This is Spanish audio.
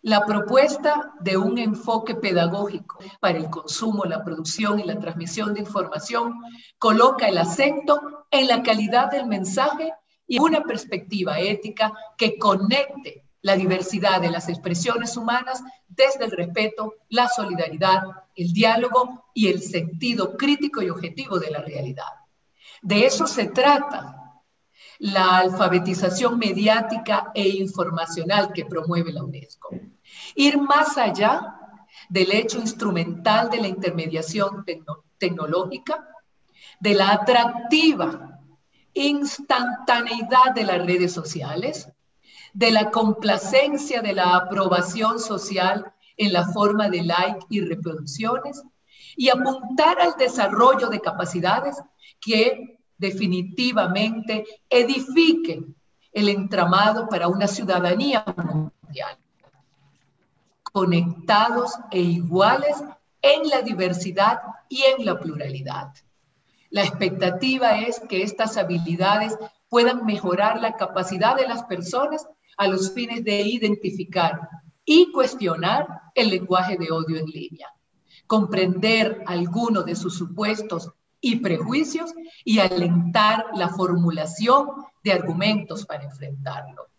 La propuesta de un enfoque pedagógico para el consumo, la producción y la transmisión de información coloca el acento en la calidad del mensaje y una perspectiva ética que conecte la diversidad de las expresiones humanas desde el respeto, la solidaridad, el diálogo y el sentido crítico y objetivo de la realidad. De eso se trata la alfabetización mediática e informacional que promueve la UNESCO. Ir más allá del hecho instrumental de la intermediación tecnológica, de la atractiva instantaneidad de las redes sociales, de la complacencia de la aprobación social en la forma de like y reproducciones, y apuntar al desarrollo de capacidades que definitivamente edifiquen el entramado para una ciudadanía mundial, conectados e iguales en la diversidad y en la pluralidad. La expectativa es que estas habilidades puedan mejorar la capacidad de las personas a los fines de identificar y cuestionar el lenguaje de odio en línea, comprender algunos de sus supuestos y prejuicios y alentar la formulación de argumentos para enfrentarlo.